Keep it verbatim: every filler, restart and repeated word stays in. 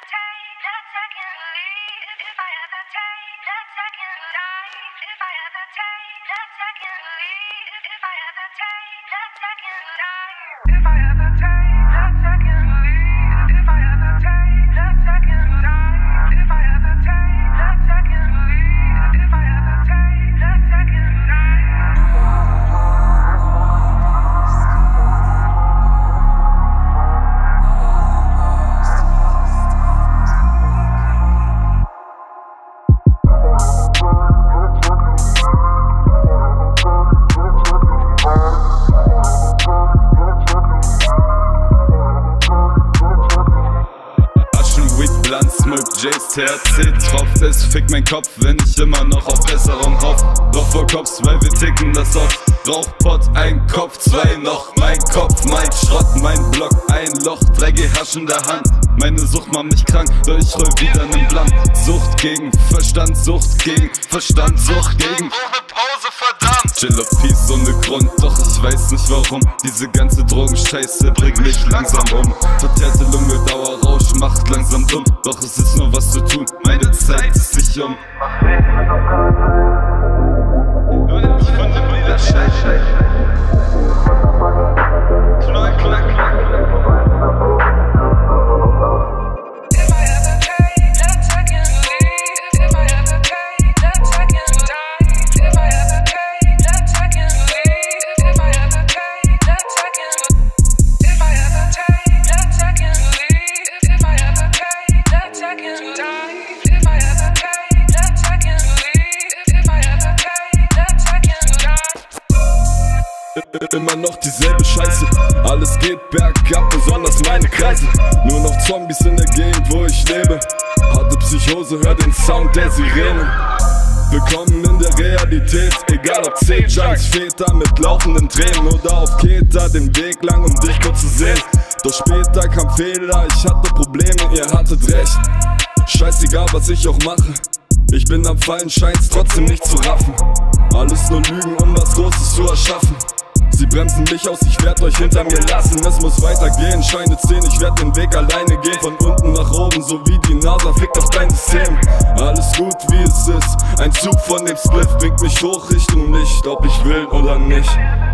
Smoke J's, T H C tropft, es fickt mein Kopf, wenn ich immer noch auf Besserung hoff. Doch vor Cops, weil wir ticken das auf. Rauchpott, ein Kopf, zwei noch. Mein Kopf, mein Schrott, mein Block, ein Loch, drei G Hasch in der Hand. Meine Sucht macht mich krank, doch ich roll wieder nen Blunt. Sucht gegen Verstand, Sucht gegen Verstand, Sucht gegen ohne Pause, verdammt. Chill auf Peace ohne Grund, doch ich weiß nicht warum. Diese ganze Drogenscheiße bringt mich langsam um. Verteerte Lunge, Dauerrausch, macht langsam dumm. Doch es ist nur was zu tun, meine Zeit ist sich um. Ich fand immer wieder Scheiße. Knack, knack, knack. Immer noch dieselbe Scheiße, alles geht bergab, besonders meine Kreise. Nur noch Zombies in der Gegend, wo ich lebe. Harte Psychose, hör den Sound der Sirenen. Willkommen in der Realität, egal ob C-Junks, Väter mit laufenden Tränen oder auf Keter, den Weg lang, um dich kurz zu sehen. Doch später kam Fehler, ich hatte Probleme, ihr hattet recht. Scheißegal, was ich auch mache, ich bin am Fallen, scheint's trotzdem nicht zu raffen. Alles nur Lügen, um was Großes zu erschaffen. Sie bremsen mich aus, ich werd euch hinter mir lassen. Es muss weitergehen, Scheine zehn, ich werd den Weg alleine gehen. Von unten nach oben, so wie die NASA fickt auf dein System. Alles gut wie es ist, ein Zug von dem Spliff bringt mich hoch Richtung Licht, ob ich will oder nicht.